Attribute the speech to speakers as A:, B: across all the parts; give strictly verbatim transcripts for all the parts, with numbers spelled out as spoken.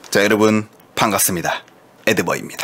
A: 자, 여러분 반갑습니다. 에드버입니다.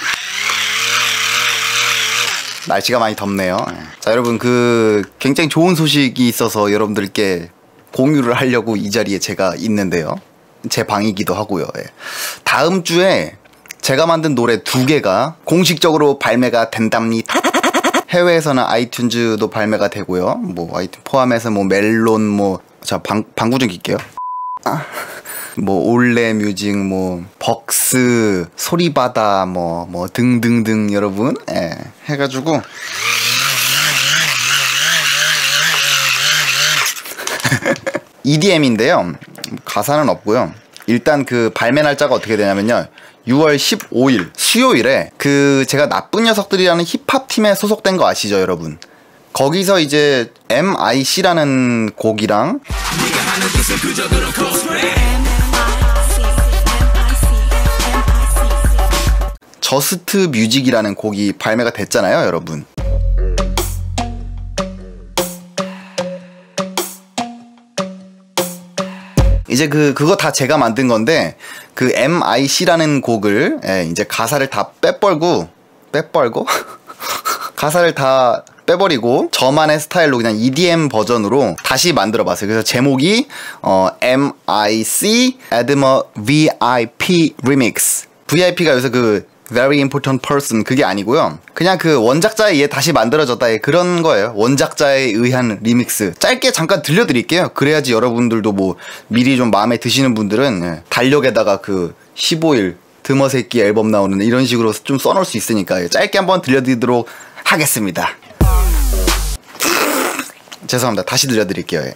A: 날씨가 많이 덥네요. 자, 여러분 그 굉장히 좋은 소식이 있어서 여러분들께 공유를 하려고 이 자리에 제가 있는데요. 제 방이기도 하고요. 다음 주에 제가 만든 노래 두 개가 공식적으로 발매가 된답니다. 해외에서는 아이튠즈도 발매가 되고요. 뭐 아이튠 포함해서 뭐 멜론 뭐 자 방 방구 좀 낄게요. 아. 뭐 올레 뮤직 뭐 벅스 소리바다 뭐 뭐 등등등 여러분 예, 해가지고 이디엠인데요. 가사는 없고요. 일단 그 발매 날짜가 어떻게 되냐면요, 유월 십오일 수요일에 그 제가 나쁜 녀석들이라는 힙합 팀에 소속된 거 아시죠 여러분? 거기서 이제 엠아이씨라는 곡이랑 저스트 뮤직이라는 곡이 발매가 됐잖아요 여러분. 이제 그 그거 다 제가 만든 건데 그 엠아이씨라는 곡을 예, 이제 가사를 다 빼버리고 빼버리고 가사를 다 빼버리고 저만의 스타일로 그냥 이디엠 버전으로 다시 만들어봤어요. 그래서 제목이 어, 엠아이씨 Admo 브이아이피 Remix. 브이아이피가 여기서 그 Very Important Person 그게 아니고요. 그냥 그 원작자에 의해 다시 만들어졌다 그런 거예요. 원작자에 의한 리믹스. 짧게 잠깐 들려드릴게요. 그래야지 여러분들도 뭐 미리 좀 마음에 드시는 분들은 달력에다가 그 십오일 드머새끼 앨범 나오는 이런 식으로 좀 써놓을 수 있으니까 짧게 한번 들려드리도록 하겠습니다. 죄송합니다. 다시 들려드릴게요.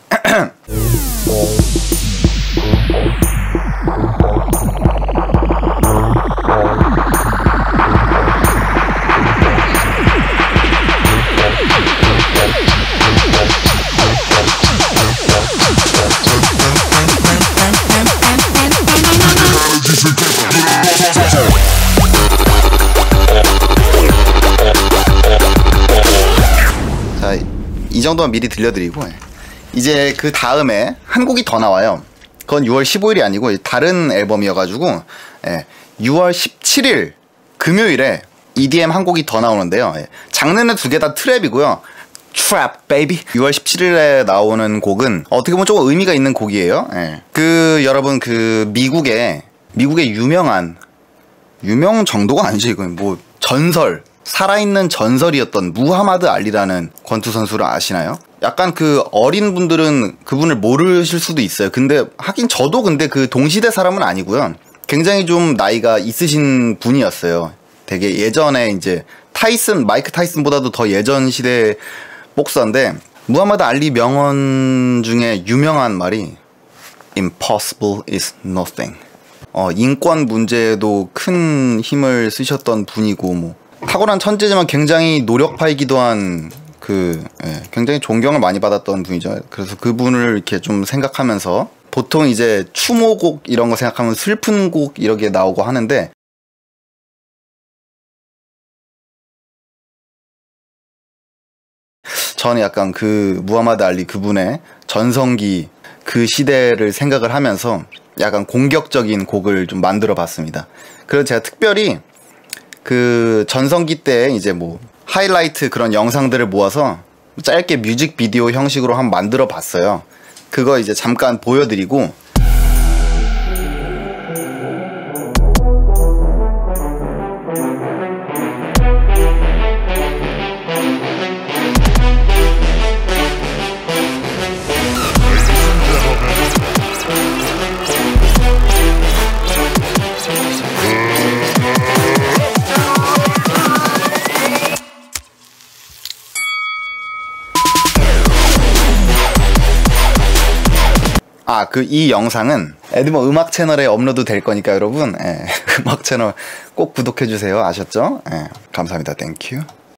A: 자, 이 정도만 미리 들려드리고 이제 그 다음에 한 곡이 더 나와요. 그건 유월 십오일이 아니고 다른 앨범이어가지고 예, 유월 십칠일 금요일에 이디엠 한 곡이 더 나오는데요. 예, 장르는 두 개 다 트랩이고요. 트랩 베이비. 유월 십칠일에 나오는 곡은 어떻게 보면 조금 의미가 있는 곡이에요. 예. 그 여러분 그 미국의 미국의 유명한 유명 정도가 아니죠 이건 뭐 전설 살아있는 전설이었던 무하마드 알리라는 권투 선수를 아시나요? 약간 그 어린 분들은 그분을 모르실 수도 있어요. 근데 하긴 저도 근데 그 동시대 사람은 아니고요. 굉장히 좀 나이가 있으신 분이었어요. 되게 예전에 이제 타이슨 마이크 타이슨보다도 더 예전 시대 복서인데 무하마드 알리 명언 중에 유명한 말이 Impossible is nothing. 어, 인권 문제에도 큰 힘을 쓰셨던 분이고 뭐 탁월한 천재지만 굉장히 노력파이기도 한 그 예, 굉장히 존경을 많이 받았던 분이죠. 그래서 그분을 이렇게 좀 생각하면서 보통 이제 추모곡 이런 거 생각하면 슬픈 곡 이렇게 나오고 하는데 저는 약간 그 무하마드 알리 그분의 전성기 그 시대를 생각을 하면서 약간 공격적인 곡을 좀 만들어 봤습니다. 그래서 제가 특별히 그 전성기 때 이제 뭐 하이라이트 그런 영상들을 모아서 짧게 뮤직비디오 형식으로 한번 만들어 봤어요. 그거 이제 잠깐 보여드리고 아, 그 이 영상은 에드머 음악 채널에 업로드 될 거니까 여러분 예, 음악 채널 꼭 구독해 주세요. 아셨죠? 예, 감사합니다. 땡큐.